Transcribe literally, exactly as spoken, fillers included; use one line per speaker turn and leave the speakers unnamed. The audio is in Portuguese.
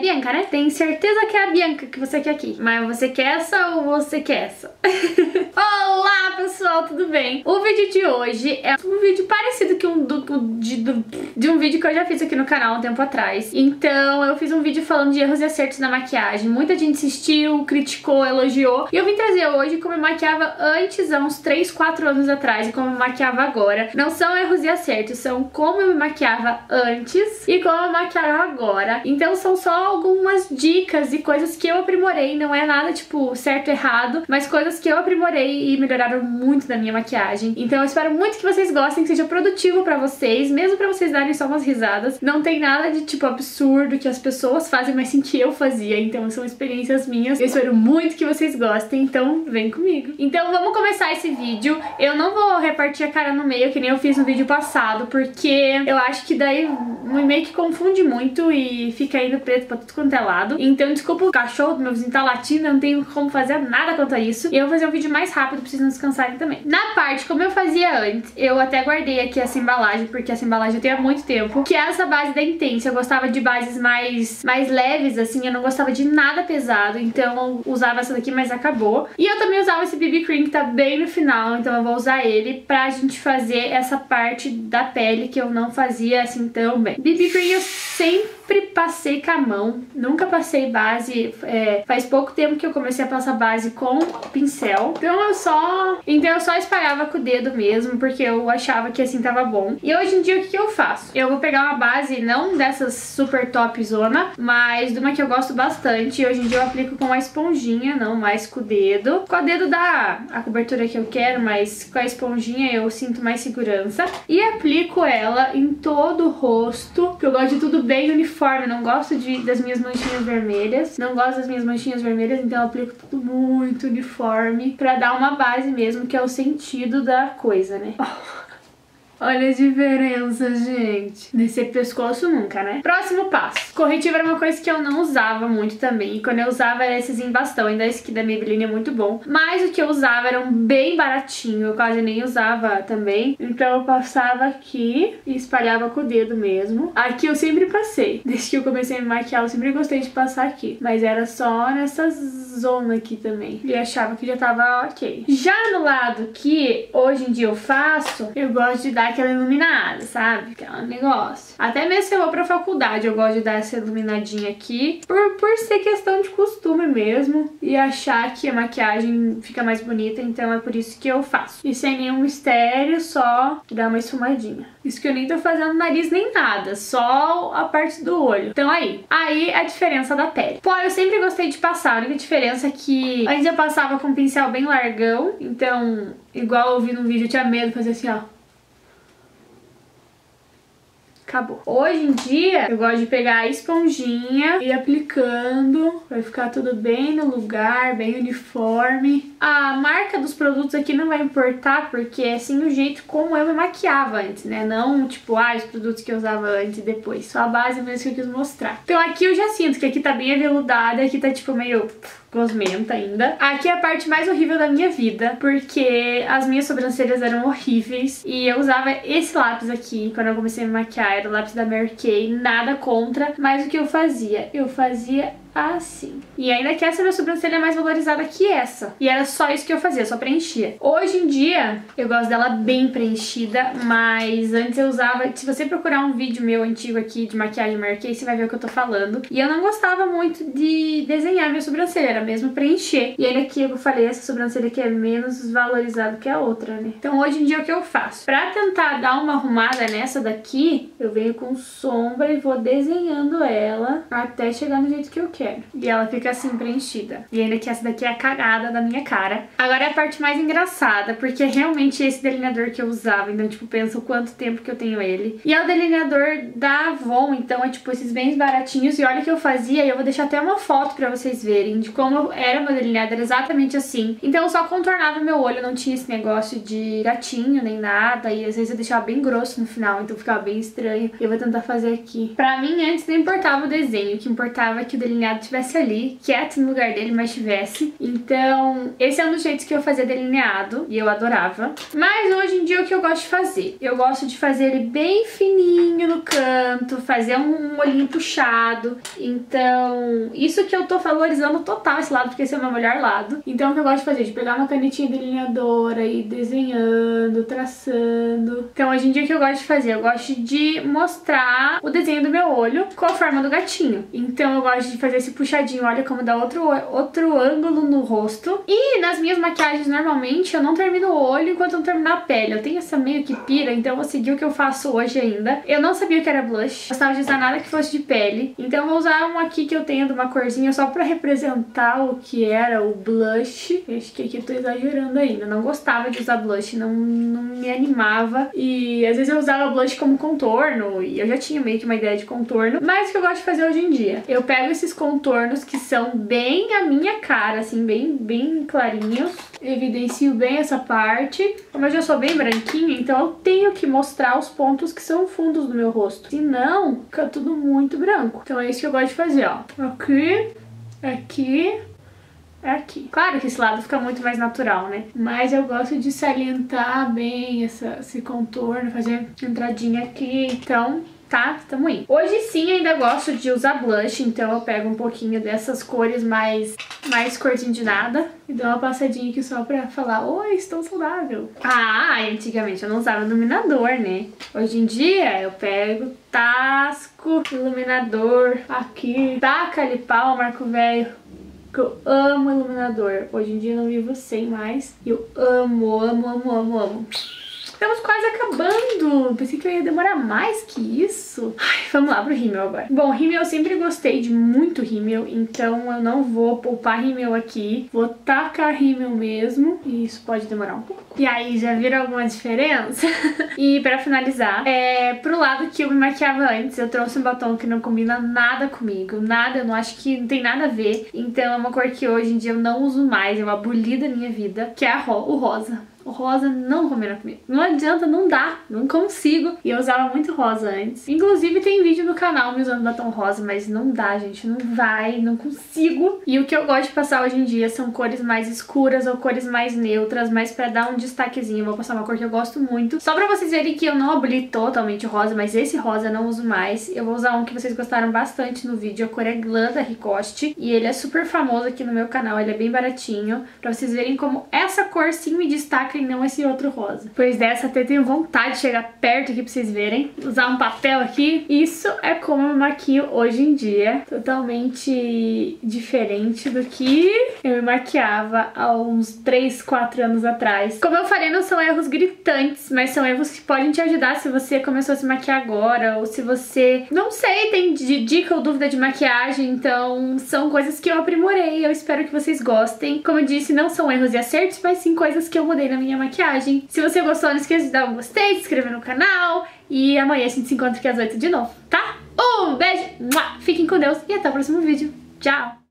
Bianca, né? Tem certeza que é a Bianca que você quer aqui. Mas você quer essa ou você quer essa? Olá, pessoal, tudo bem? O vídeo de hoje é um vídeo parecido que um do, de, do, de um vídeo que eu já fiz aqui no canal um tempo atrás. Então, eu fiz um vídeo falando de erros e acertos na maquiagem. Muita gente assistiu, criticou, elogiou. E eu vim trazer hoje como eu maquiava antes, há uns três, quatro anos atrás, e como eu maquiava agora. Não são erros e acertos, são como eu me maquiava antes e como eu maquiava agora. Então, são só algumas dicas e coisas que eu aprimorei. Não é nada, tipo, certo ou errado, mas coisas que eu aprimorei e melhoraram muito da minha maquiagem. Então, eu espero muito que vocês gostem, que seja produtivo pra vocês, mesmo pra vocês darem só umas risadas. Não tem nada de, tipo, absurdo que as pessoas fazem, mas sim que eu fazia. Então, são experiências minhas. Eu espero muito que vocês gostem, então vem comigo. Então, vamos começar esse vídeo. Eu não vou repartir a cara no meio, que nem eu fiz no vídeo passado, porque eu acho que daí meio que confunde muito e fica indo preto pra tudo quanto é lado. Então, desculpa o cachorro do meu vizinho tá latindo, eu não tenho como fazer nada quanto a isso. E eu vou fazer um vídeo mais rápido pra vocês não descansarem também. Na parte como eu fazia antes, eu até guardei aqui essa embalagem, porque essa embalagem eu tenho há muito tempo, que é essa base da Intense. Eu gostava de bases mais, mais leves, assim, eu não gostava de nada pesado, então eu usava essa daqui, mas acabou. E eu também usava esse B B Cream, que tá bem no final, então eu vou usar ele pra gente fazer essa parte da pele que eu não fazia assim tão bem. B B Cream eu sempre passei com a mão, nunca passei base, é, faz pouco tempo que eu comecei a passar base com pincel, então eu só então eu só espalhava com o dedo mesmo, porque eu achava que assim tava bom. E hoje em dia o que, que eu faço? Eu vou pegar uma base, não dessas super top zona, mas de uma que eu gosto bastante, e hoje em dia eu aplico com uma esponjinha, não mais com o dedo. Com o dedo dá a cobertura que eu quero, mas com a esponjinha eu sinto mais segurança. E aplico ela em todo o rosto, porque eu gosto de tudo bem uniforme, não gosto de, das minhas manchinhas vermelhas, não gosto das minhas manchinhas vermelhas, então eu aplico tudo muito uniforme, pra dar uma base mesmo, que é o sentido da coisa, né? Oh. Olha a diferença, gente. Descer pescoço nunca, né? Próximo passo. Corretivo era uma coisa que eu não usava muito também. E quando eu usava era esses em bastão. Ainda esse aqui da Maybelline é muito bom. Mas o que eu usava era um bem baratinho. Eu quase nem usava também. Então eu passava aqui e espalhava com o dedo mesmo. Aqui eu sempre passei. Desde que eu comecei a me maquiar, eu sempre gostei de passar aqui. Mas era só nessa zona aqui também. E achava que já tava ok. Já no lado que hoje em dia eu faço, eu gosto de dar aquela iluminada, sabe? Aquele negócio. Até mesmo se eu vou pra faculdade, eu gosto de dar essa iluminadinha aqui, por, por ser questão de costume mesmo, e achar que a maquiagem fica mais bonita, então é por isso que eu faço. E sem nenhum mistério, só dar uma esfumadinha. Isso que eu nem tô fazendo nariz nem nada, só a parte do olho. Então aí, aí a diferença da pele. Pô, eu sempre gostei de passar, a única diferença é que antes eu passava com um pincel bem largão, então, igual eu vi no vídeo, eu tinha medo de fazer assim, ó. Acabou. Hoje em dia, eu gosto de pegar a esponjinha e ir aplicando. Vai ficar tudo bem no lugar, bem uniforme. A marca dos produtos aqui não vai importar, porque é assim o jeito como eu me maquiava antes, né? Não, tipo, ah, os produtos que eu usava antes e depois. Só a base mesmo que eu quis mostrar. Então aqui eu já sinto que aqui tá bem aveludada, aqui tá tipo meio gosmenta ainda. Aqui é a parte mais horrível da minha vida, porque as minhas sobrancelhas eram horríveis e eu usava esse lápis aqui quando eu comecei a me maquiar, era o lápis da Mary Kay, nada contra, mas o que eu fazia? Eu fazia assim. E ainda que essa minha sobrancelha é mais valorizada que essa. E era só isso que eu fazia, só preenchia. Hoje em dia, eu gosto dela bem preenchida, mas antes eu usava... Se você procurar um vídeo meu antigo aqui de maquiagem Mary Kay, você vai ver o que eu tô falando. E eu não gostava muito de desenhar minha sobrancelha, era mesmo preencher. E ainda que eu falei, essa sobrancelha aqui é menos valorizada que a outra, né? Então hoje em dia o que eu faço? Pra tentar dar uma arrumada nessa daqui, eu venho com sombra e vou desenhando ela até chegar no jeito que eu quero. E ela fica assim, preenchida. E ainda que essa daqui é a cagada da minha cara. Agora é a parte mais engraçada, porque é realmente esse delineador que eu usava. Então, tipo, pensa o quanto tempo que eu tenho ele. E é o delineador da Avon, então é tipo esses bens baratinhos. E olha o que eu fazia, e eu vou deixar até uma foto pra vocês verem de como era meu delineador, exatamente assim. Então eu só contornava meu olho, não tinha esse negócio de gatinho nem nada. E às vezes eu deixava bem grosso no final, então ficava bem estranho. Eu vou tentar fazer aqui. Pra mim, antes não importava o desenho, o que importava é que o delineador delineado estivesse ali, quieto no lugar dele, mas estivesse. Então, esse é um dos jeitos que eu fazia delineado e eu adorava. Mas hoje em dia o que eu gosto de fazer? Eu gosto de fazer ele bem fininho no canto, fazer um olhinho puxado. Então, isso que eu tô valorizando total esse lado, porque esse é o meu melhor lado. Então, o que eu gosto de fazer? De pegar uma canetinha delineadora e ir desenhando, traçando. Então, hoje em dia o que eu gosto de fazer? Eu gosto de mostrar o desenho do meu olho com a forma do gatinho. Então, eu gosto de fazer esse puxadinho, olha como dá outro, outro ângulo no rosto. E nas minhas maquiagens, normalmente, eu não termino o olho enquanto eu não termino a pele. Eu tenho essa meio que pira, então eu vou seguir o que eu faço hoje ainda. Eu não sabia que era blush, não gostava de usar nada que fosse de pele. Então eu vou usar um aqui que eu tenho de uma corzinha só pra representar o que era o blush. Acho que aqui eu tô exagerando ainda. Não gostava de usar blush, não, não me animava. E às vezes eu usava blush como contorno, e eu já tinha meio que uma ideia de contorno. Mas o que eu gosto de fazer hoje em dia? Eu pego esses contornos que são bem a minha cara, assim, bem, bem clarinhos. Evidencio bem essa parte. Como eu já sou bem branquinha, então eu tenho que mostrar os pontos que são fundos do meu rosto. Senão, fica tudo muito branco. Então é isso que eu gosto de fazer, ó. Aqui, aqui, aqui. Claro que esse lado fica muito mais natural, né? Mas eu gosto de salientar bem essa, esse contorno, fazer entradinha aqui. Então, tá, tamo aí. Hoje sim ainda gosto de usar blush, então eu pego um pouquinho dessas cores mais, mais corzinho de nada e dou uma passadinha aqui só pra falar, oi, estou saudável. Ah, antigamente eu não usava iluminador, né? Hoje em dia eu pego, tasco, iluminador aqui, taca ali pau, marco velho. Que eu amo iluminador. Hoje em dia eu não vivo sem mais. Eu amo, amo, amo, amo, amo. Estamos quase acabando. Pensei que eu ia demorar mais que isso. Ai, vamos lá pro rímel agora. Bom, rímel eu sempre gostei de muito rímel, então eu não vou poupar rímel aqui. Vou tacar rímel mesmo. E isso pode demorar um pouco. E aí, já viram alguma diferença? E pra finalizar, é, pro lado que eu me maquiava antes, eu trouxe um batom que não combina nada comigo. Nada, eu não acho que não tem nada a ver. Então é uma cor que hoje em dia eu não uso mais, eu aboli da minha vida, que é a ro o rosa. O rosa não combina comigo. Não adianta, não dá, não consigo. E eu usava muito rosa antes. Inclusive tem vídeo no canal me usando batom rosa, mas não dá, gente, não vai, não consigo. E o que eu gosto de passar hoje em dia são cores mais escuras ou cores mais neutras, mas pra dar um destaquezinho. Eu vou passar uma cor que eu gosto muito. Só pra vocês verem que eu não aboli totalmente o rosa, mas esse rosa eu não uso mais. Eu vou usar um que vocês gostaram bastante no vídeo, a cor é Glam da Ricoste. E ele é super famoso aqui no meu canal, ele é bem baratinho. Pra vocês verem como essa cor sim me destaca e não esse outro rosa. Depois dessa até tenho vontade de chegar perto aqui pra vocês verem. Usar um papel aqui. Isso é como eu me maquio hoje em dia. Totalmente diferente do que eu me maquiava há uns três, quatro anos atrás. Como eu falei, não são erros gritantes, mas são erros que podem te ajudar se você começou a se maquiar agora, ou se você, não sei, tem dica ou dúvida de maquiagem. Então são coisas que eu aprimorei. Eu espero que vocês gostem. Como eu disse, não são erros e acertos, mas sim coisas que eu mudei na minha maquiagem. Se você gostou, não esqueça de dar um gostei, se inscrever no canal. E amanhã a gente se encontra aqui às oito de novo, tá? Um beijo, fiquem com Deus e até o próximo vídeo. Tchau!